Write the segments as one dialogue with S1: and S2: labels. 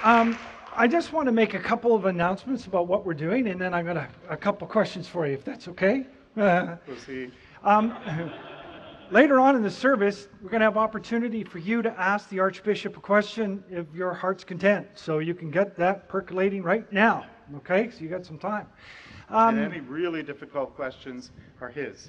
S1: I just want to make a couple of announcements about what we're doing, and then I've got a couple questions for you, if that's okay.
S2: Proceed.
S1: Later on in the service, we're going to have opportunity for you to ask the Archbishop a question if your heart's content. So you can get that percolating right now, okay? So you got some time.
S2: And any really difficult questions are his.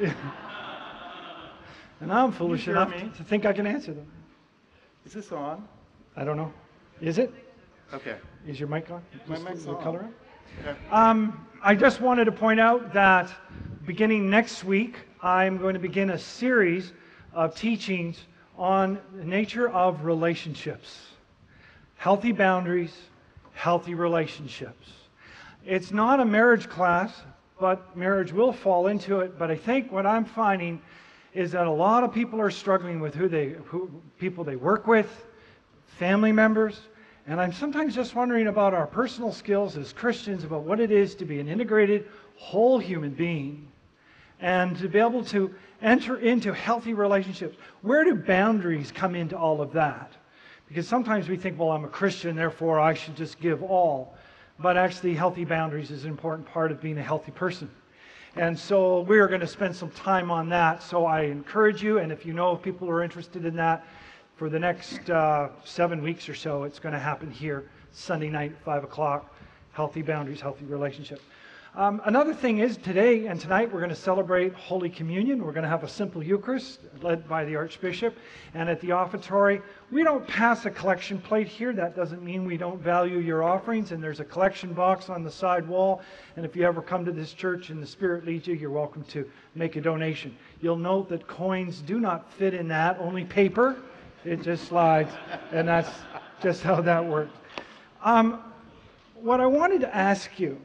S1: And I'm foolish enough to think I can answer them.
S2: Is this on?
S1: I don't know. Is it?
S2: Okay.
S1: Is your mic on?
S2: My mic's
S1: the
S2: on.
S1: color on?
S2: Okay.
S1: I just wanted to point out that beginning next week, I'm going to begin a series of teachings on the nature of relationships. Healthy boundaries, healthy relationships. It's not a marriage class, but marriage will fall into it. But I think what I'm finding is that a lot of people are struggling with people they work with, family members, and I'm sometimes just wondering about our personal skills as Christians, about what it is to be an integrated, whole human being, and to be able to enter into healthy relationships. Where do boundaries come into all of that? Because sometimes we think, well, I'm a Christian, therefore I should just give all. But actually, healthy boundaries is an important part of being a healthy person. And so we're going to spend some time on that. So I encourage you, and if you know people who are interested in that, for the next 7 weeks or so, it's going to happen here, Sunday night, 5 o'clock. Healthy boundaries, healthy relationship. Another thing is, today and tonight, we're going to celebrate Holy Communion. We're going to have a simple Eucharist led by the Archbishop. And at the offertory, we don't pass a collection plate here. That doesn't mean we don't value your offerings. And there's a collection box on the side wall. And if you ever come to this church and the Spirit leads you, you're welcome to make a donation. You'll note that coins do not fit in that, only paper. It just slides. And that's just how that works. What I wanted to ask you,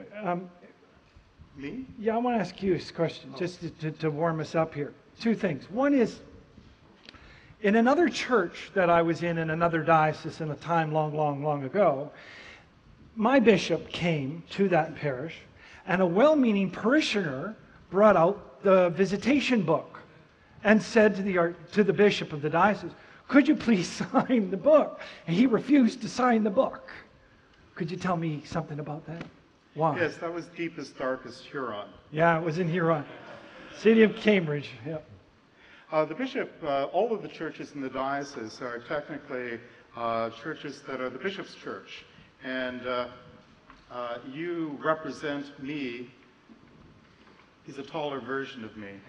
S2: Me?
S1: yeah, I want to ask you a question, just to warm us up here. Two things. One is, in another church that I was in another diocese in a time long ago, my bishop came to that parish, and a well-meaning parishioner brought out the visitation book and said to the bishop of the diocese, "Could you please sign the book?" And he refused to sign the book. Could you tell me something about that? Why?
S2: Yes, that was deepest, darkest Huron.
S1: Yeah, it was in Huron. City of Cambridge. Yep.
S2: The bishop, all of the churches in the diocese are technically churches that are the bishop's church. And you represent me. He's a taller version of me.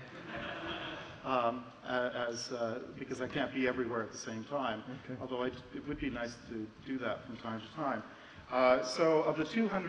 S2: Because I can't be everywhere at the same time. Okay. Although it would be nice to do that from time to time. So of the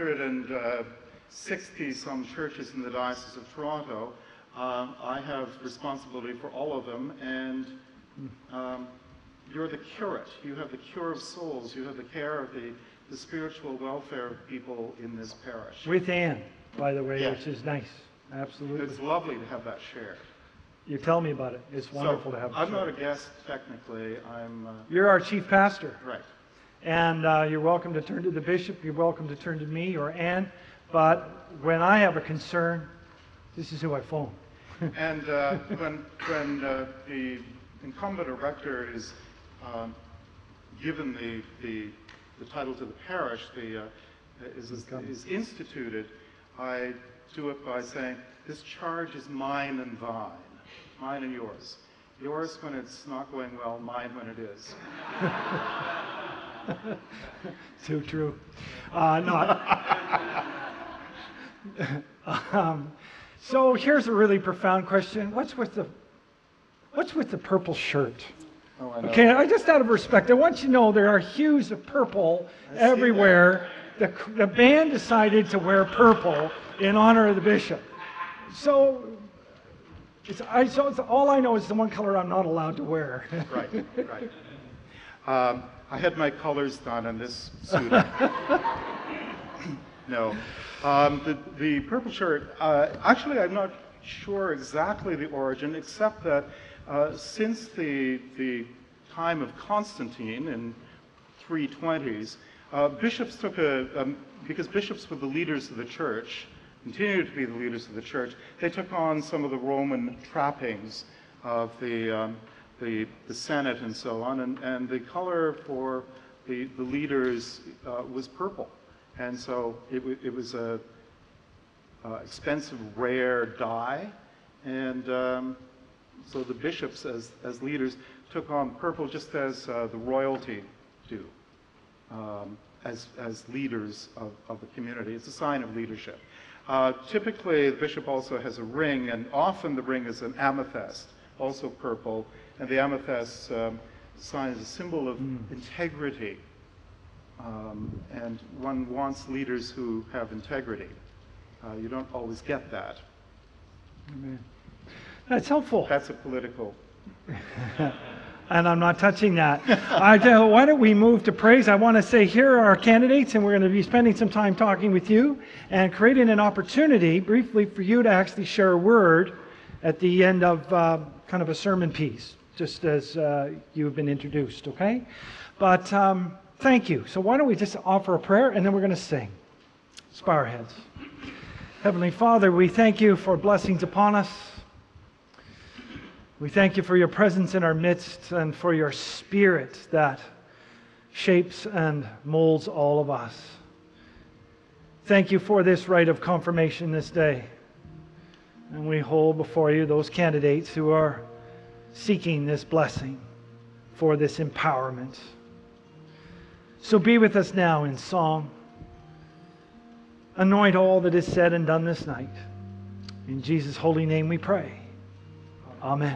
S2: 260-some churches in the Diocese of Toronto, I have responsibility for all of them, and you're the curate. You have the cure of souls. You have the care of the spiritual welfare of people in this parish.
S1: With Anne, by the way,
S2: Yes.
S1: which is nice. Absolutely.
S2: It's lovely to have that shared.
S1: You tell me about it. It's wonderful to have it
S2: I'm
S1: shared.
S2: not a guest, technically. I'm...
S1: You're our chief pastor.
S2: Right.
S1: And you're welcome to turn to the bishop. You're welcome to turn to me or Anne. But when I have a concern, this is who I phone.
S2: And when the incumbent or rector is given the title to the parish, is instituted, I do it by saying, "This charge is mine and thine, mine and yours. Yours when it's not going well, mine when it is."
S1: So true. So here's a really profound question. What's with the purple shirt?
S2: Oh, I know.
S1: Okay, I just out of respect, I want you to know there are hues of purple everywhere. The band decided to wear purple in honor of the bishop. So all I know is the one color I'm not allowed to wear.
S2: Right. I had my colors done in this suit. No. The purple shirt, actually I'm not sure exactly the origin, except that since the time of Constantine in 320s, bishops took because bishops were the leaders of the church, continued to be the leaders of the church, they took on some of the Roman trappings of the Senate and so on, and the color for the leaders was purple. And so it was a expensive, rare dye. And so the bishops, as leaders, took on purple just as the royalty do, as leaders of the community. It's a sign of leadership. Typically, the bishop also has a ring, and often the ring is an amethyst, also purple. And the amethyst sign is a symbol of integrity. And one wants leaders who have integrity. You don't always get that.
S1: Amen. That's helpful.
S2: That's a political.
S1: And I'm not touching that. Why don't we move to praise? I want to say here are our candidates, and we're going to be spending some time talking with you and creating an opportunity briefly for you to actually share a word at the end of kind of a sermon piece, just as you have been introduced, okay? But thank you. So why don't we just offer a prayer, and then we're going to sing. Let's bow our heads. Heavenly Father, we thank you for blessings upon us. We thank you for your presence in our midst and for your Spirit that shapes and molds all of us. Thank you for this rite of confirmation this day. And we hold before you those candidates who are seeking this blessing for this empowerment. So be with us now in song. Anoint all that is said and done this night. In Jesus' holy name we pray. Amen.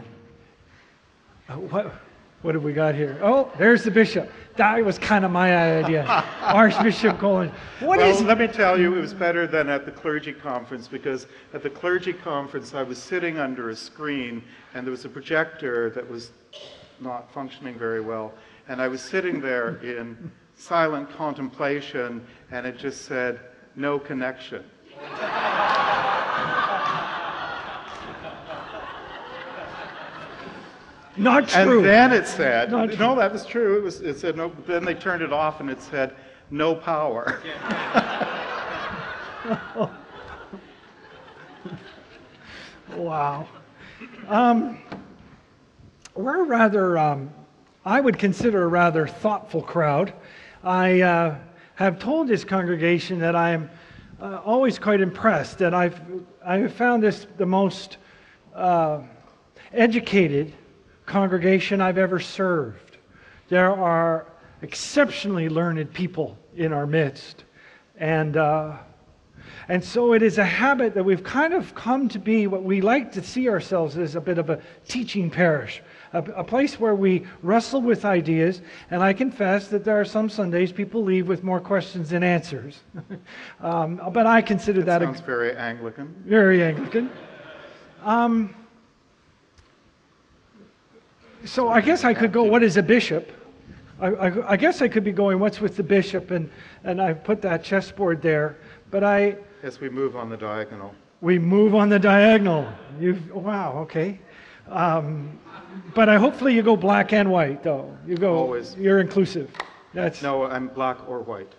S1: What have we got here? Oh, there's the bishop. That was kind of my idea. Archbishop Colin.
S2: Let me tell you, it was better than at the clergy conference, because at the clergy conference I was sitting under a screen and there was a projector that was not functioning very well. And I was sitting there in silent contemplation and it just said, "No connection."
S1: Not true.
S2: And then it said, no, that was true. It said no. Then they turned it off, and it said, "No power."
S1: Wow. We're rather, I would consider a rather thoughtful crowd. I have told this congregation that I am always quite impressed, that I've found this the most educated congregation I've ever served. There are exceptionally learned people in our midst, and so it is a habit that we've kind of come to be what we like to see ourselves as, a bit of a teaching parish, a place where we wrestle with ideas. And I confess that there are some Sundays people leave with more questions than answers. But I consider that
S2: sounds very Anglican.
S1: Very Anglican. So I guess I could go, what is a bishop? I guess I could be going, what's with the bishop? And I put that chessboard there. But
S2: Yes, we move on the diagonal.
S1: We move on the diagonal. Wow, okay. But hopefully you go black and white, though. You go.
S2: Always.
S1: You're inclusive.
S2: No, I'm black or white.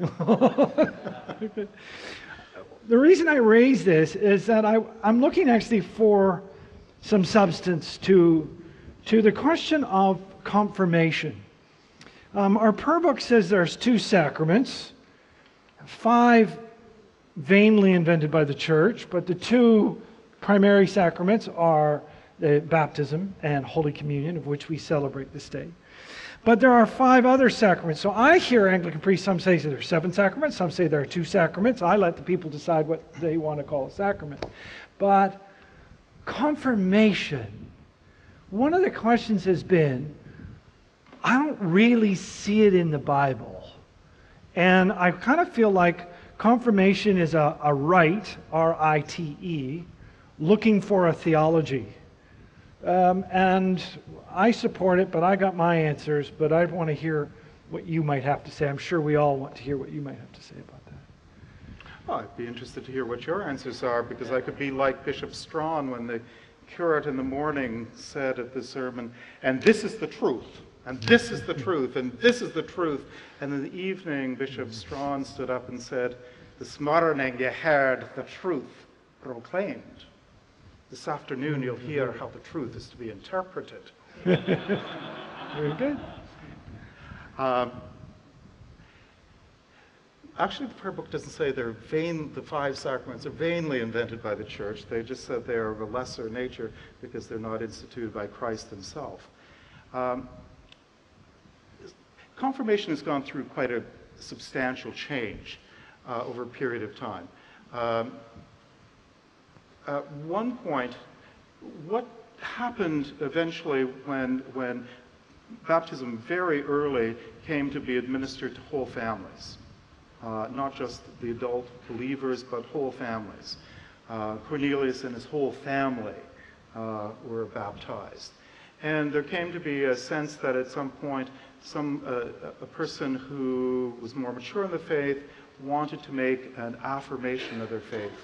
S1: The reason I raise this is that I'm looking actually for some substance to the question of confirmation. Our prayer book says there's 2 sacraments, 5 vainly invented by the church, but the 2 primary sacraments are the baptism and Holy Communion, of which we celebrate this day. But there are 5 other sacraments. So I hear Anglican priests, some say there are 7 sacraments, some say there are 2 sacraments. I let the people decide what they want to call a sacrament. But confirmation, one of the questions has been, I don't really see it in the Bible. And I kind of feel like confirmation is a rite, R-I-T-E, looking for a theology. And I support it, but I got my answers, but I want to hear what you might have to say. I'm sure we all want to hear what you might have to say about that.
S2: Well, I'd be interested to hear what your answers are, because I could be like Bishop Strawn when the curate in the morning said at the sermon, "And this is the truth, and this is the truth, and this is the truth." And in the evening, Bishop Strawn stood up and said, "This morning you heard the truth proclaimed. This afternoon you'll hear how the truth is to be interpreted."
S1: Very good.
S2: Actually, the prayer book doesn't say the 5 sacraments are vainly invented by the Church. They just said they are of a lesser nature because they're not instituted by Christ himself. Confirmation has gone through quite a substantial change over a period of time. At one point, what happened eventually when baptism very early came to be administered to whole families? Not just the adult believers, but whole families. Cornelius and his whole family were baptized. And there came to be a sense that at some point, a person who was more mature in the faith wanted to make an affirmation of their faith.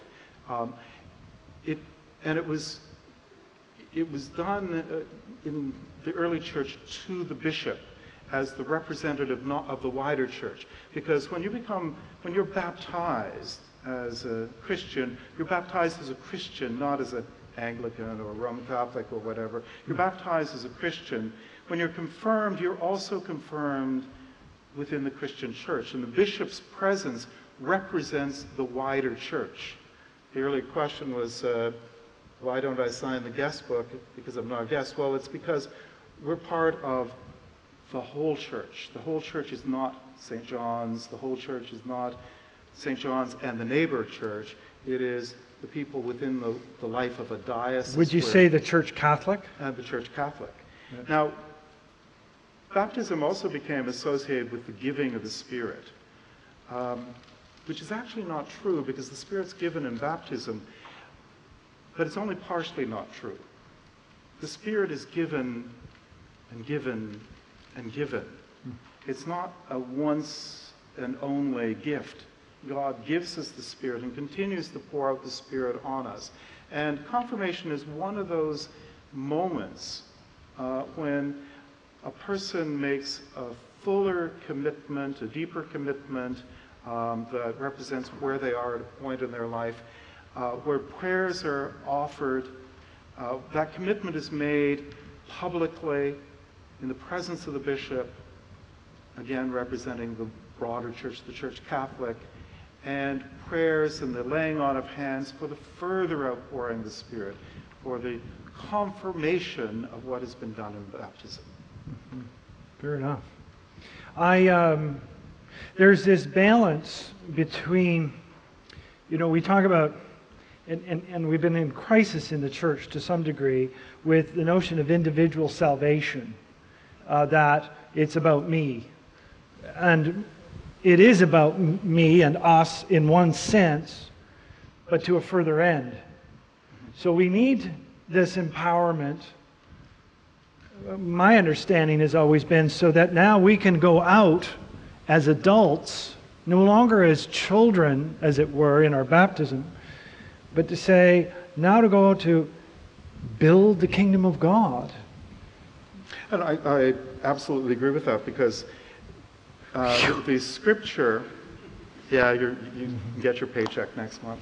S2: It was done in the early church to the bishop as the representative of the wider church. Because when you're baptized as a Christian, you're baptized as a Christian, not as an Anglican or Roman Catholic or whatever. You're baptized as a Christian. When you're confirmed, you're also confirmed within the Christian church. And the bishop's presence represents the wider church. The early question was, why don't I sign the guest book? Because I'm not a guest. Well, it's because we're part of the whole church. The whole church is not St. John's. The whole church is not St. John's and the neighbor church. It is the people within the life of a diocese.
S1: Would you say the Church Catholic?
S2: The Church Catholic.
S1: Yeah.
S2: Now, baptism also became associated with the giving of the Spirit, which is actually not true because the Spirit's given in baptism, but it's only partially not true. The Spirit is given and given and given. It's not a once and only gift. God gives us the Spirit and continues to pour out the Spirit on us. And confirmation is one of those moments when a person makes a fuller commitment, a deeper commitment that represents where they are at a point in their life, where prayers are offered. That commitment is made publicly in the presence of the bishop, again representing the broader church, the Church Catholic, and prayers and the laying on of hands for the further outpouring of the Spirit, for the confirmation of what has been done in baptism.
S1: Mm-hmm. Fair enough. There's this balance between, we talk about, and we've been in crisis in the church to some degree with the notion of individual salvation, that it's about me. And it is about me and us in one sense, but to a further end. So we need this empowerment. My understanding has always been so that now we can go out as adults, no longer as children, as it were, in our baptism, but to say, now to go to build the kingdom of God.
S2: And I absolutely agree with that because the scripture, you can get your paycheck next month.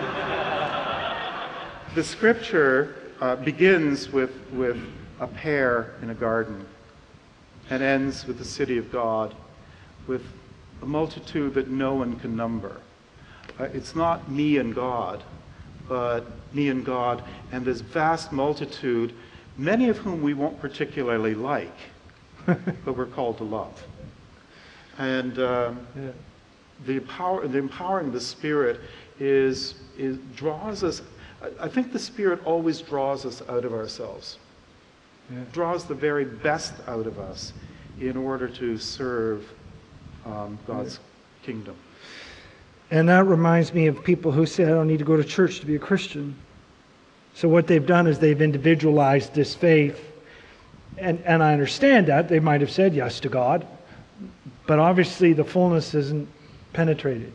S2: The scripture begins with a pair in a garden and ends with the city of God, with a multitude that no one can number. It's not me and God, but me and God and this vast multitude, many of whom we won't particularly like, but we're called to love. And the empowering of the Spirit draws us. I think the Spirit always draws us out of ourselves, draws the very best out of us in order to serve God's kingdom.
S1: And that reminds me of people who say, I don't need to go to church to be a Christian. So what they've done is they've individualized this faith. And I understand that. They might have said yes to God. But obviously the fullness isn't penetrated.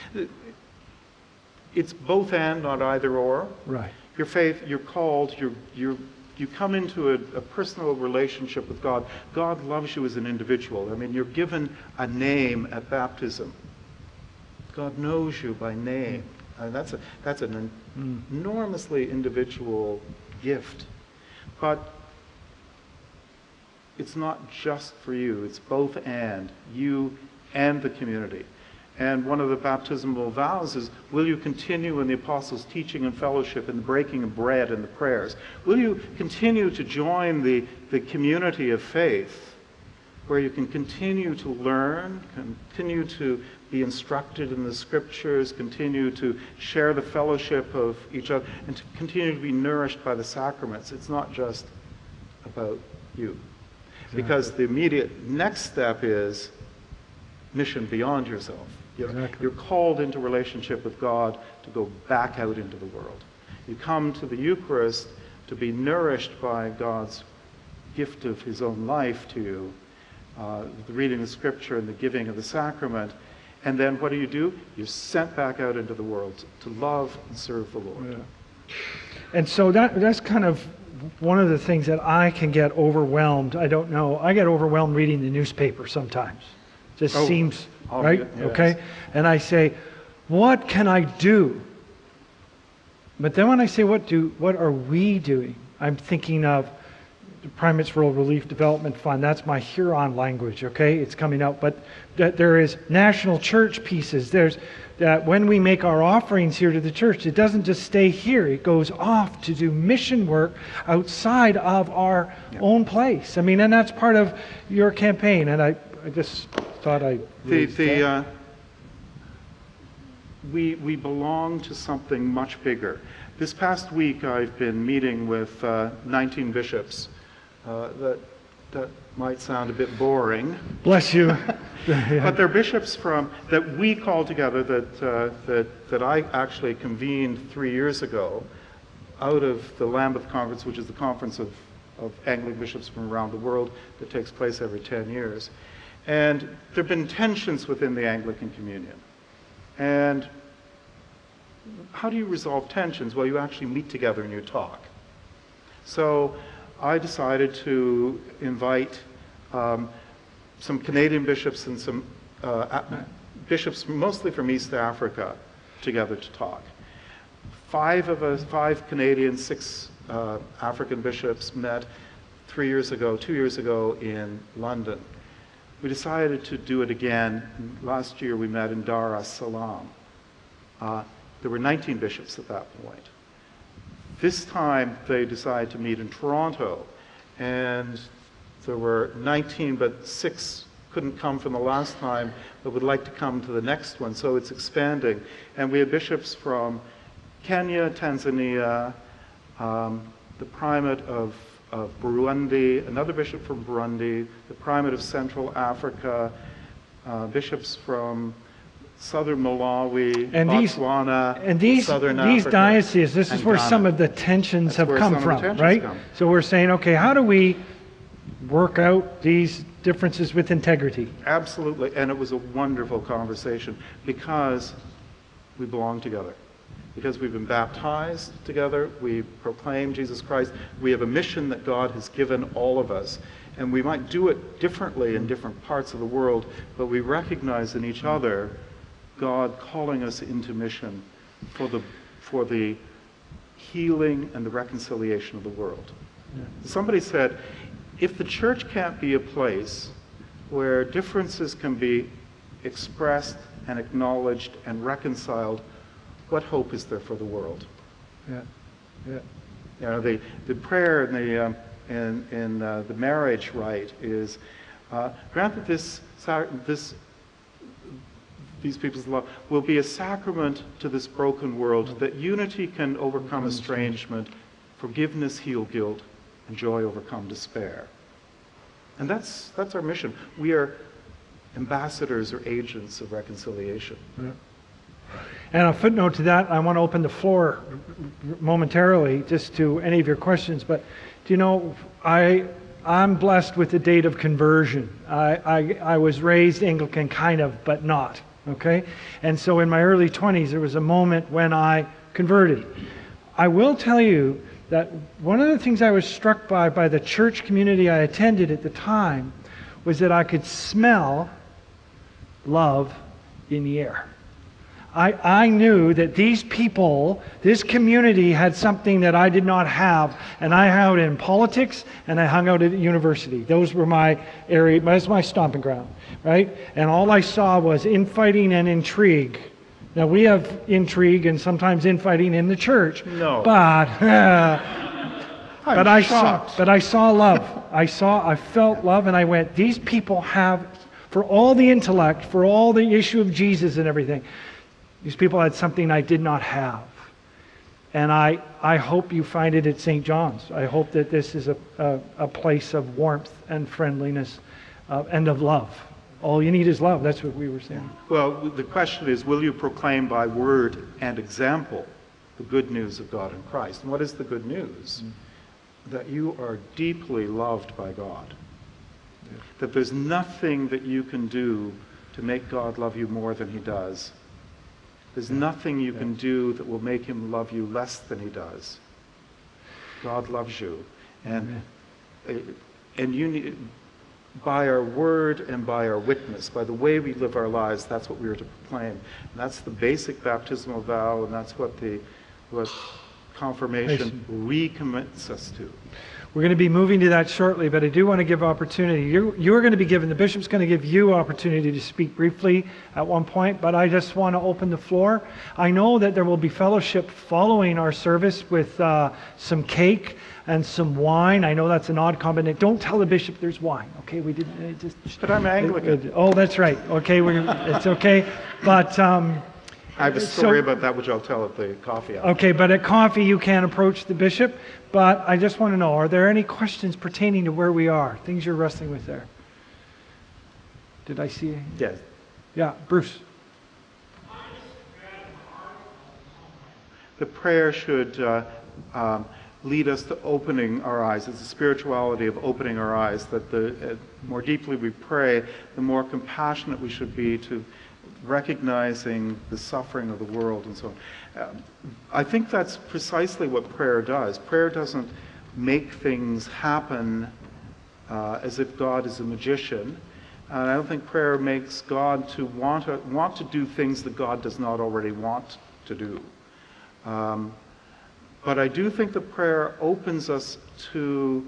S2: It's both and, not either or.
S1: Right.
S2: Your faith, you're called, you come into a personal relationship with God. God loves you as an individual. I mean, you're given a name at baptism. God knows you by name. And that's an enormously individual gift. But it's not just for you. It's both and, you and the community. And one of the baptismal vows is, will you continue in the apostles' teaching and fellowship, in the breaking of bread and the prayers? Will you continue to join the community of faith, where you can continue to learn, continue to be instructed in the scriptures, continue to share the fellowship of each other, and to continue to be nourished by the sacraments? It's not just about you. Because the immediate next step is mission beyond yourself. You're called into relationship with God to go back out into the world. You come to the Eucharist to be nourished by God's gift of his own life to you, the reading of Scripture and the giving of the sacrament. And then what do? You're sent back out into the world to love and serve the Lord.
S1: Yeah. And so that's kind of one of the things that I can get overwhelmed. I don't know. I get overwhelmed reading the newspaper sometimes. Just seems, right? Yes. Okay? And I say, what can I do? But then when I say what are we doing? I'm thinking of the Primates Rural Relief Development Fund. That's my Huron language, okay? It's coming out. But there is national church pieces. There's that when we make our offerings here to the church, it doesn't just stay here. It goes off to do mission work outside of our own place. I mean, and that's part of your campaign. And I just thought we belong to something much bigger. This past week, I've been meeting with 19 bishops. That might sound a bit boring. Bless you.
S2: But they're bishops that we called together, that I actually convened 3 years ago out of the Lambeth Conference, which is the conference of Anglican bishops from around the world that takes place every 10 years. And there have been tensions within the Anglican Communion. And how do you resolve tensions? Well, you actually meet together and you talk. So I decided to invite some Canadian bishops and some bishops, mostly from East Africa, together to talk. 5 Canadian, 6 African bishops met 2 years ago in London. We decided to do it again. Last year we met in Dar es Salaam. There were 19 bishops at that point. This time they decided to meet in Toronto, and there were 19, but 6 couldn't come from the last time, but would like to come to the next one, so it's expanding. And we had bishops from Kenya, Tanzania, the primate of Burundi, another bishop from Burundi, the primate of Central Africa, bishops from southern Malawi,
S1: and
S2: Botswana,
S1: and these dioceses, this is where Ghana. Some of the tensions have come from, right? So we're saying, okay, how do we work out these differences with integrity?
S2: Absolutely, and it was a wonderful conversation because we belong together. Because we've been baptized together, we proclaim Jesus Christ, we have a mission that God has given all of us. And we might do it differently in different parts of the world, but we recognize in each other God calling us into mission for the healing and the reconciliation of the world. Yeah. Somebody said, if the church can't be a place where differences can be expressed and acknowledged and reconciled, what hope is there for the world?
S1: Yeah, yeah.
S2: You know, the prayer in the marriage rite is, grant that these people's love will be a sacrament to this broken world, that unity can overcome estrangement, forgiveness heal guilt, and joy overcome despair. And that's our mission. We are ambassadors or agents of reconciliation.
S1: Yeah. And a footnote to that, I want to open the floor momentarily just to any of your questions. But do you know, I'm blessed with the date of conversion. I was raised Anglican, kind of, but not. Okay? And so in my early 20s, there was a moment when I converted. I will tell you that one of the things I was struck by the church community I attended at the time was that I could smell love in the air. I knew that these people, this community had something that I did not have, and I hung out in politics and I hung out at university. Those were my area, that's my stomping ground, right? And all I saw was infighting and intrigue. Now we have intrigue and sometimes infighting in the church, but but I saw love. I felt love, and I went, these people have, for all the intellect, for all the issue of Jesus and everything, these people had something I did not have. And I hope you find it at St. John's. I hope that this is a place of warmth and friendliness and of love. All you need is love. That's what we were saying.
S2: Well, the question is, will you proclaim by word and example the good news of God in Christ? And what is the good news? That you are deeply loved by God. That there's nothing that you can do to make God love you more than he does. There's nothing you can do that will make him love you less than he does. God loves you. And you need, by our word and by our witness, by the way we live our lives, that's what we are to proclaim. And that's the basic baptismal vow, and that's what confirmation recommits us to.
S1: We're going to be moving to that shortly, but I do want to give opportunity. You're going to be given, the bishop's going to give you opportunity to speak briefly at one point, but I just want to open the floor. I know that there will be fellowship following our service with some cake and some wine. I know that's an odd combination. Don't tell the bishop there's wine, okay? We didn't just.
S2: But I'm Anglican.
S1: Oh, that's right. Okay, it's okay. But
S2: I have a story about that which I'll tell at the coffee hour.
S1: Okay, but at coffee you can't approach the bishop. But I just want to know, are there any questions pertaining to where we are? Things you're wrestling with there? Did I see?
S2: Yes.
S1: Yeah, Bruce.
S2: The prayer should lead us to opening our eyes. It's a spirituality of opening our eyes, that the more deeply we pray, the more compassionate we should be to recognizing the suffering of the world and so on. I think that's precisely what prayer does. Prayer doesn't make things happen as if God is a magician. And I don't think prayer makes God to want to do things that God does not already want to do. But I do think that prayer opens us to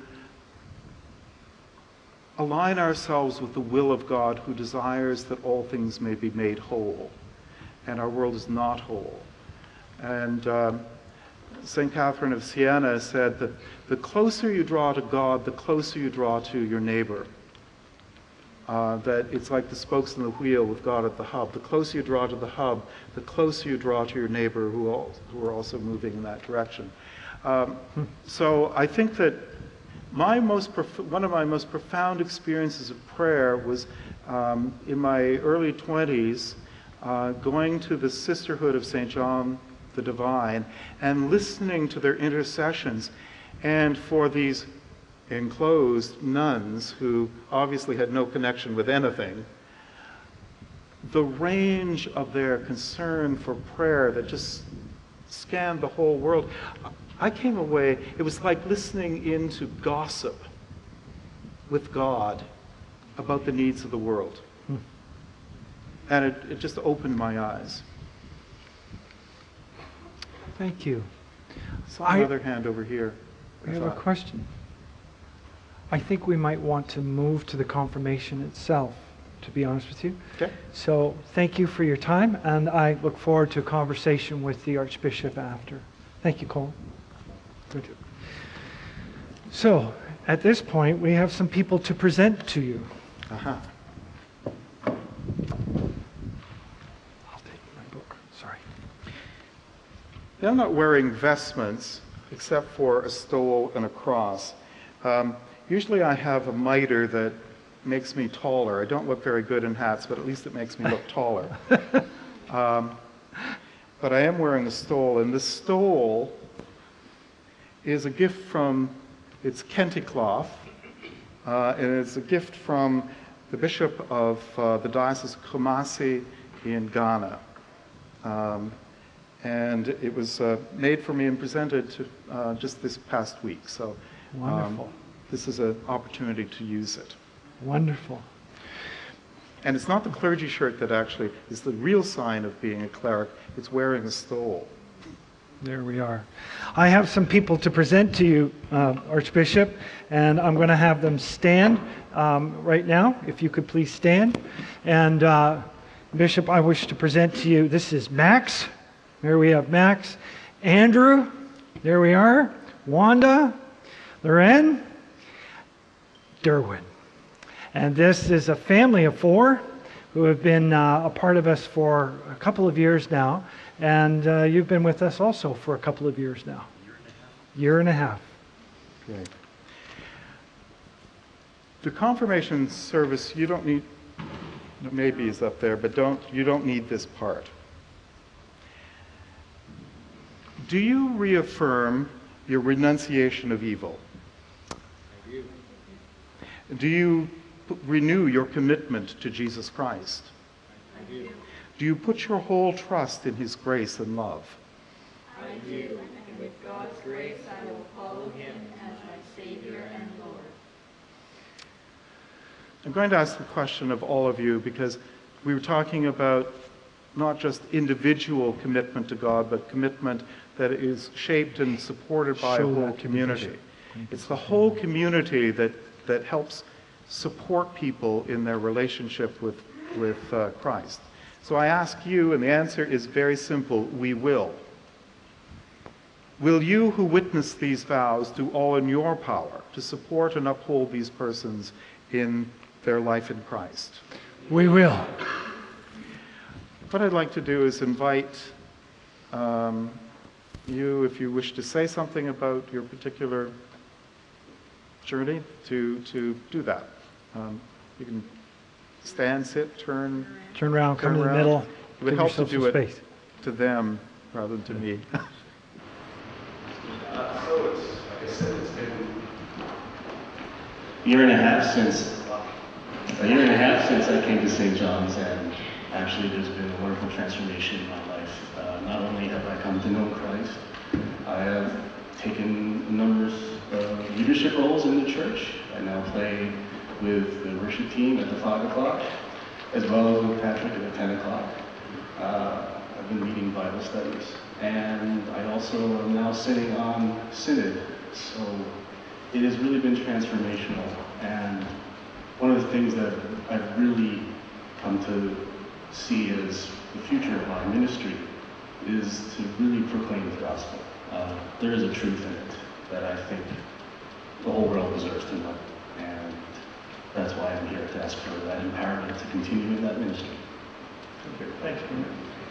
S2: align ourselves with the will of God, who desires that all things may be made whole. And our world is not whole. And St. Catherine of Siena said that the closer you draw to God, the closer you draw to your neighbor. That it's like the spokes in the wheel with God at the hub. The closer you draw to the hub, the closer you draw to your neighbor who are also moving in that direction. So I think that one of my most profound experiences of prayer was in my early 20s, going to the Sisterhood of St. John the Divine and listening to their intercessions, and for these enclosed nuns who obviously had no connection with anything, the range of their concern for prayer that just scanned the whole world. I came away, it was like listening into gossip with God about the needs of the world. And it just opened my eyes.
S1: Thank you.
S2: Saw another hand over here.
S1: I have a question. I think we might want to move to the confirmation itself, to be honest with you.
S2: Okay.
S1: So thank you for your time, and I look forward to a conversation with the Archbishop after. Thank you, Colin. Good. So, at this point, we have some people to present to you.
S2: Uh-huh.
S1: I'll take my book. Sorry.
S2: I'm not wearing vestments except for a stole and a cross. Usually I have a mitre that makes me taller. I don't look very good in hats, but at least it makes me look taller. But I am wearing a stole, and this stole is a gift from, it's kente cloth, and it's a gift from the Bishop of the Diocese of Kumasi in Ghana. And it was made for me and presented to, just this past week. So
S1: wonderful.
S2: This is an opportunity to use it.
S1: Wonderful.
S2: And it's not the clergy shirt that actually is the real sign of being a cleric. It's wearing a stole.
S1: There we are. I have some people to present to you, Archbishop, and I'm going to have them stand right now. If you could please stand. And Bishop, I wish to present to you, this is Max. There we have Max. Andrew, there we are. Wanda, Loren, Derwin. And this is a family of 4 who have been a part of us for a couple of years now. And you've been with us also for a couple of years now. Year and a half.
S2: Great. The confirmation service, you don't need, maybe is up there, but you don't need this part. Do you reaffirm your renunciation of evil?
S3: I do.
S2: Do you renew your commitment to Jesus Christ?
S3: I do.
S2: Do you put your whole trust in his grace and love?
S4: I do, and with God's grace I will follow him as my Savior and Lord.
S2: I'm going to ask the question of all of you because we were talking about not just individual commitment to God, but commitment that is shaped and supported by a whole community. It's the whole community that helps support people in their relationship with Christ. So I ask you, and the answer is very simple, we will. Will you who witness these vows do all in your power to support and uphold these persons in their life in Christ?
S1: We will.
S2: What I'd like to do is invite you, if you wish to say something about your particular journey, to do that. You can stand, sit, turn
S1: around, come to the
S2: around.
S1: middle.
S2: It would
S1: Give
S2: help to
S1: yourself
S2: do
S1: some
S2: it
S1: space.
S2: to them rather than to me.
S3: So it's, like I said, it's been a year and a half since I came to St. John's, and actually there's been a wonderful transformation in my life. Not only have I come to know Christ, I have taken numerous leadership roles in the church. I now play with the worship team at the 5 o'clock, as well as with Patrick at the 10 o'clock. I've been leading Bible studies, and I also am now sitting on Synod, so it has really been transformational. And one of the things that I've really come to see as the future of my ministry is to really proclaim the gospel. There is a truth in it that I think the whole world deserves to know, and that's why I'm here to ask for that empowerment to continue in that ministry.
S2: Okay, thank you.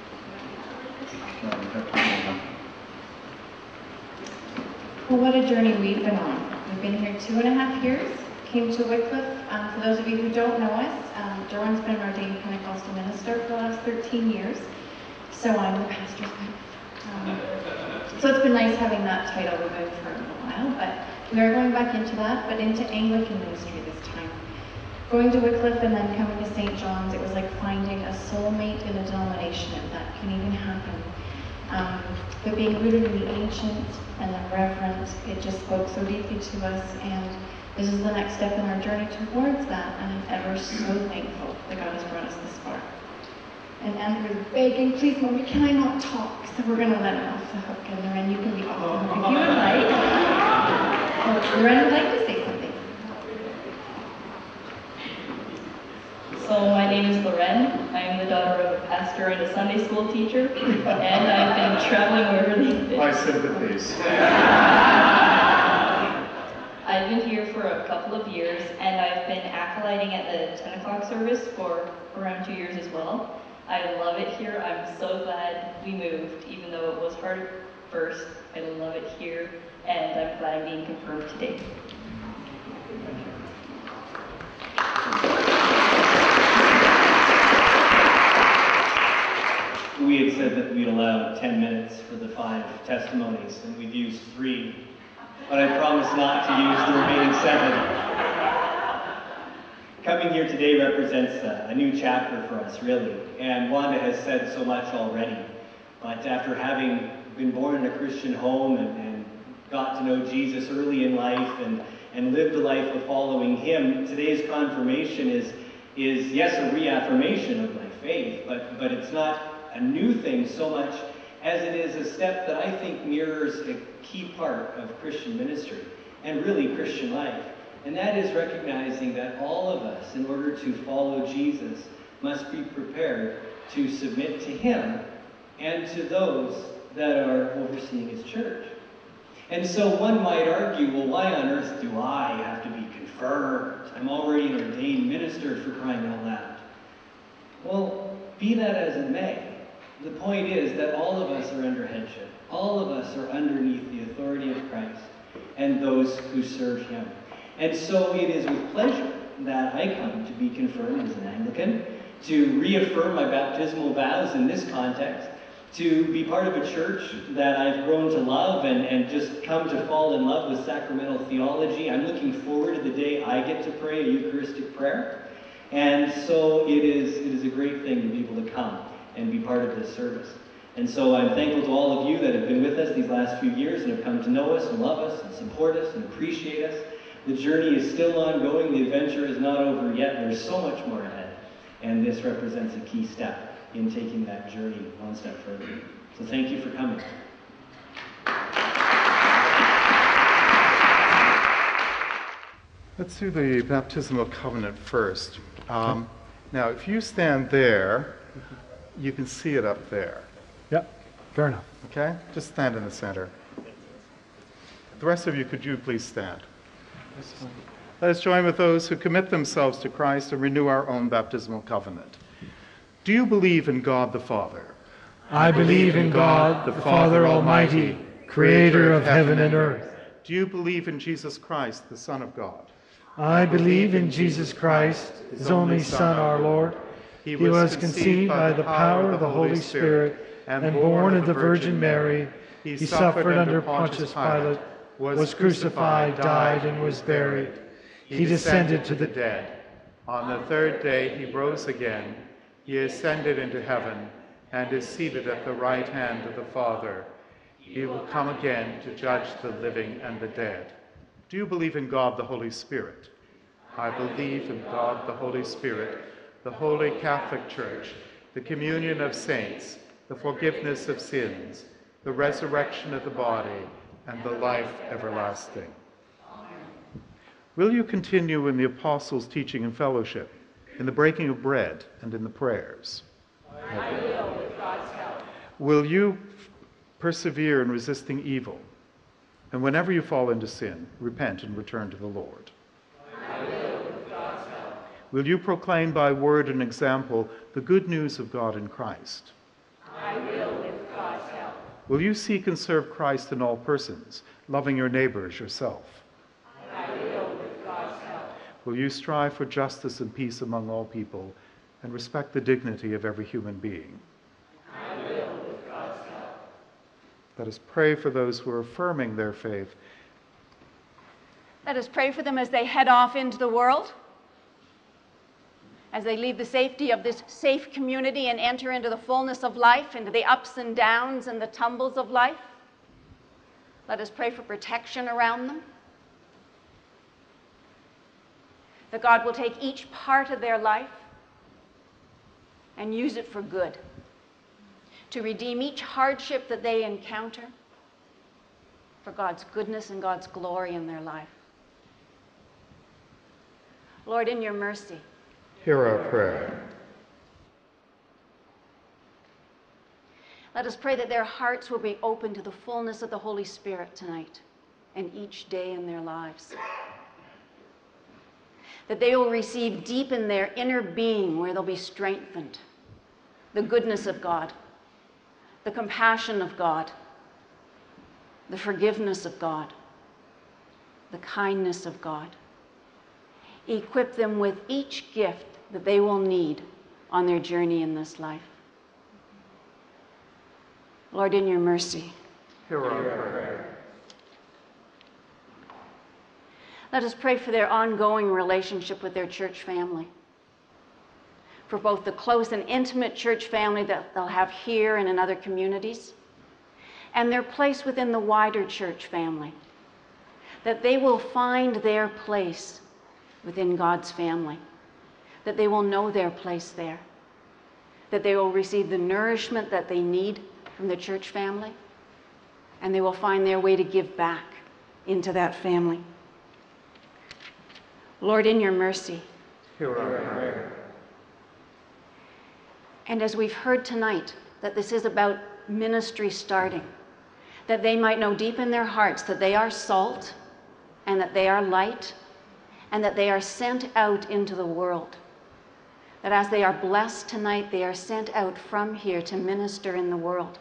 S5: Well, what a journey we've been on. We've been here 2.5 years, came to Wycliffe. For those of you who don't know us, Derwin's been an ordained Pentecostal minister for the last 13 years, so I'm the pastor's wife. So it's been nice having that title. We've been for a little while, but we are going back into that, but into Anglican ministry this time. Going to Wycliffe and then coming to St. John's, it was like finding a soulmate in a denomination, if that can even happen. But being rooted in the ancient and the reverent, it just spoke so deeply to us, and this is the next step in our journey towards that, and I'm ever so thankful that God has brought us this far. And Andrew is begging, please, Mommy, can I not talk? So we're going to let him off the hook, and Loren, you can be off the hook if you would like. Oh, Loren would like to say something.
S4: So my name is Loren. I am the daughter of a pastor and a Sunday school teacher, and I've been traveling wherever they've been.
S2: My sympathies.
S4: I've been here for a couple of years, and I've been acolyting at the 10 o'clock service for around 2 years as well. I love it here. I'm so glad we moved, even though it was hard at first. I love it here, and I'm glad I'm being confirmed today.
S6: We had said that we'd allow 10 minutes for the 5 testimonies, and we've used 3. But I promise not to use the remaining 7. Coming here today represents a new chapter for us, really. And Wanda has said so much already. But after having been born in a Christian home and got to know Jesus early in life and lived a life of following him, today's confirmation is, yes, a reaffirmation of my faith, but it's not a new thing so much as it is a step that I think mirrors a key part of Christian ministry and really Christian life. And that is recognizing that all of us, in order to follow Jesus, must be prepared to submit to him and to those that are overseeing his church. And so one might argue, well, why on earth do I have to be confirmed? I'm already an ordained minister, for crying out loud. Well, be that as it may, the point is that all of us are under headship. All of us are underneath the authority of Christ and those who serve him. And so it is with pleasure that I come to be confirmed as an Anglican, to reaffirm my baptismal vows in this context, to be part of a church that I've grown to love and just come to fall in love with sacramental theology. I'm looking forward to the day I get to pray a Eucharistic prayer. And so it is a great thing to be able to come and be part of this service. And so I'm thankful to all of you that have been with us these last few years and have come to know us and love us and support us and appreciate us. The journey is still ongoing. The adventure is not over yet. There's so much more ahead. And this represents a key step in taking that journey one step further. So thank you for coming.
S2: Let's do the baptismal covenant first. Now, if you stand there, you can see it up there.
S1: Yep, fair enough.
S2: Okay? Just stand in the center. The rest of you, could you please stand? Let us join with those who commit themselves to Christ and renew our own baptismal covenant. Do you believe in God the Father?
S1: I believe in God, the Father Almighty, creator of heaven and earth.
S2: Do you believe in Jesus Christ, the Son of God?
S1: I believe in Jesus Christ, his only Son, our Lord. He was conceived by the power of the Holy Spirit and born of the Virgin Mary. He suffered under Pontius Pilate, was crucified, died, and was buried. He descended to the dead.
S2: On the third day he rose again. He ascended into heaven and is seated at the right hand of the Father. He will come again to judge the living and the dead. Do you believe in God the Holy Spirit? I believe in God the Holy Spirit, the Holy Catholic Church, the communion of saints, the forgiveness of sins, the resurrection of the body, and the life everlasting. Will you continue in the apostles' teaching and fellowship, in the breaking of bread and in the prayers?
S7: I will, with God's help.
S2: Will you persevere in resisting evil? And whenever you fall into sin, repent and return to the Lord.
S7: I will, with God's help.
S2: Will you proclaim by word and example the good news of God in Christ?
S7: I will, with God's help.
S2: Will you seek and serve Christ in all persons, loving your neighbor as yourself?
S7: I will, with God's help.
S2: Will you strive for justice and peace among all people and respect the dignity of every human being?
S7: I will, with God's help.
S2: Let us pray for those who are affirming their faith.
S8: Let us pray for them as they head off into the world, as they leave the safety of this safe community and enter into the fullness of life, into the ups and downs and the tumbles of life. Let us pray for protection around them, that God will take each part of their life and use it for good, to redeem each hardship that they encounter for God's goodness and God's glory in their life. Lord, in your mercy,
S2: Hear our prayer.
S8: let us pray that their hearts will be open to the fullness of the Holy Spirit tonight and each day in their lives. That they will receive deep in their inner being, where they'll be strengthened, the goodness of God, the compassion of God, the forgiveness of God, the kindness of God. Equip them with each gift that they will need on their journey in this life. Lord, in your mercy,
S2: Hear our prayer.
S8: let us pray for their ongoing relationship with their church family, for both the close and intimate church family that they'll have here and in other communities, and their place within the wider church family, that they will find their place within God's family, that they will know their place there, that they will receive the nourishment that they need from the church family, and they will find their way to give back into that family. Lord, in your mercy,
S2: Hear our prayer.
S8: and as we've heard tonight, that this is about ministry starting, that they might know deep in their hearts that they are salt and that they are light and that they are sent out into the world. That as they are blessed tonight, they are sent out from here to minister in the world,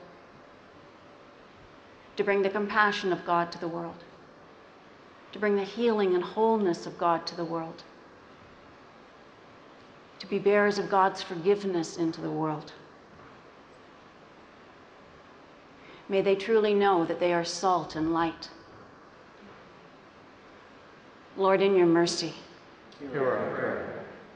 S8: to bring the compassion of God to the world, to bring the healing and wholeness of God to the world, to be bearers of God's forgiveness into the world. May they truly know that they are salt and light. Lord, in your mercy,
S2: Hear our prayer.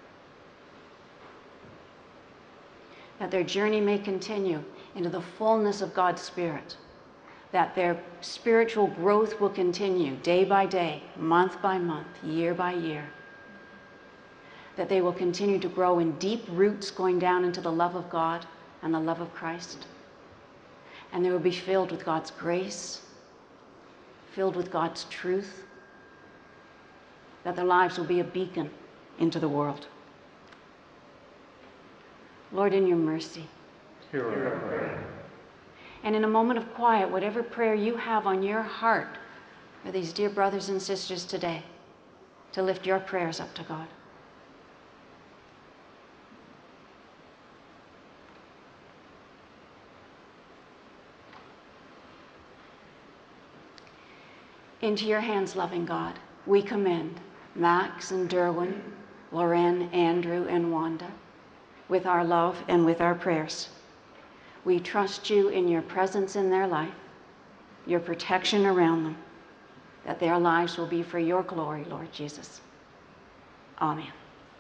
S8: that their journey may continue into the fullness of God's Spirit, that their spiritual growth will continue day by day, month by month, year by year, that they will continue to grow in deep roots going down into the love of God and the love of Christ, and they will be filled with God's grace, filled with God's truth, that their lives will be a beacon into the world. Lord, in your mercy,
S2: Hear our prayer.
S8: and in a moment of quiet, whatever prayer you have on your heart for these dear brothers and sisters today, to lift your prayers up to God. Into your hands, loving God, we commend Max and Derwin, Loren, Andrew, and Wanda, with our love and with our prayers. We trust you in your presence in their life, your protection around them, that their lives will be for your glory, Lord Jesus. Amen.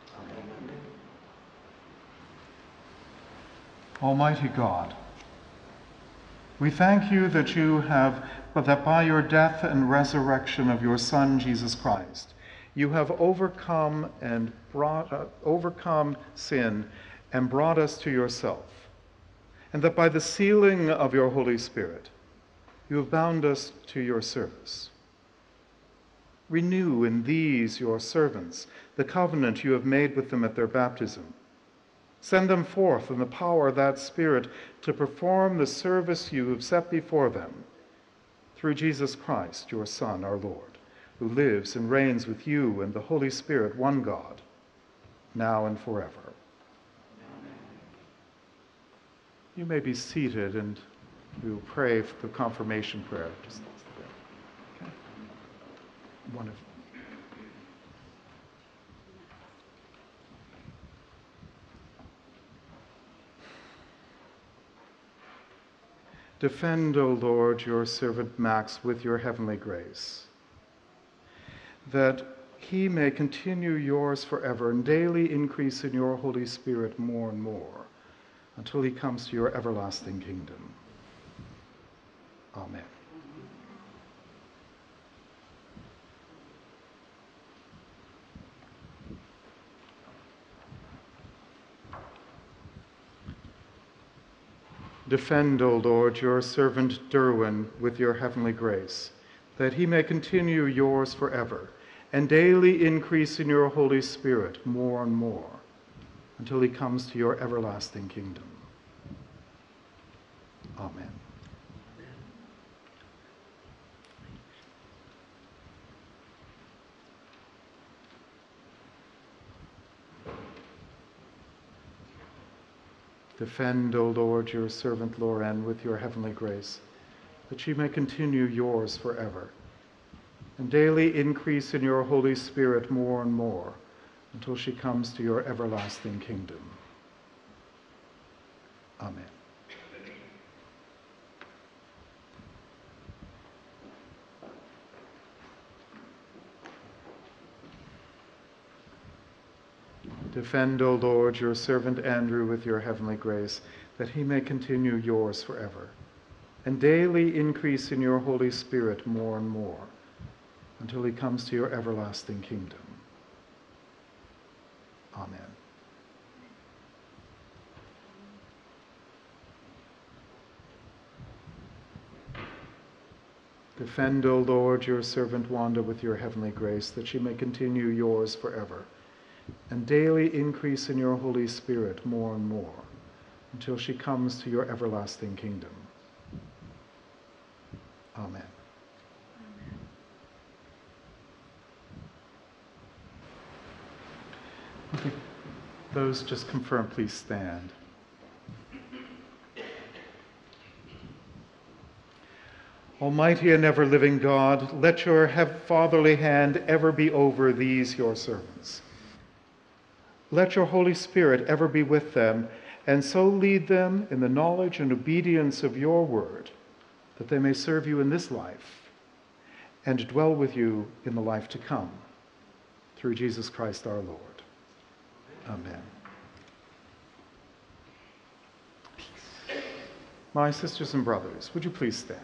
S2: Almighty God, we thank you that by your death and resurrection of your Son, Jesus Christ, you have overcome sin and brought us to yourself, and that by the sealing of your Holy Spirit, you have bound us to your service. Renew in these, your servants, the covenant you have made with them at their baptism. Send them forth in the power of that Spirit to perform the service you have set before them, through Jesus Christ, your Son, our Lord, who lives and reigns with you and the Holy Spirit, one God, now and forever. You may be seated, and we will pray for the confirmation prayer. Okay. One of Defend, O Lord, your servant Max with your heavenly grace, that he may continue yours forever and daily increase in your Holy Spirit more and more, until he comes to your everlasting kingdom. Amen. Defend, O Lord, your servant Derwin with your heavenly grace, that he may continue yours forever, and daily increase in your Holy Spirit more and more, until he comes to your everlasting kingdom. Amen. Defend, O Lord, your servant Loren with your heavenly grace, that she may continue yours forever, and daily increase in your Holy Spirit more and more, until she comes to your everlasting kingdom. Amen. Defend, O Lord, your servant Andrew with your heavenly grace, that he may continue yours forever, and daily increase in your Holy Spirit more and more, until he comes to your everlasting kingdom. Amen. Defend, O Lord, your servant Wanda with your heavenly grace, that she may continue yours forever, and daily increase in your Holy Spirit more and more, until she comes to your everlasting kingdom. Amen. Okay. Those just confirm, please stand. Almighty and ever-living God, let your fatherly hand ever be over these your servants. Let your Holy Spirit ever be with them, and so lead them in the knowledge and obedience of your word, that they may serve you in this life and dwell with you in the life to come. Through Jesus Christ our Lord. Amen. My sisters and brothers, would you please stand?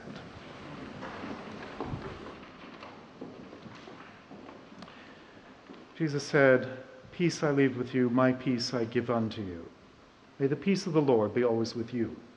S2: Jesus said, "Peace I leave with you, my peace I give unto you. May the peace of the Lord be always with you."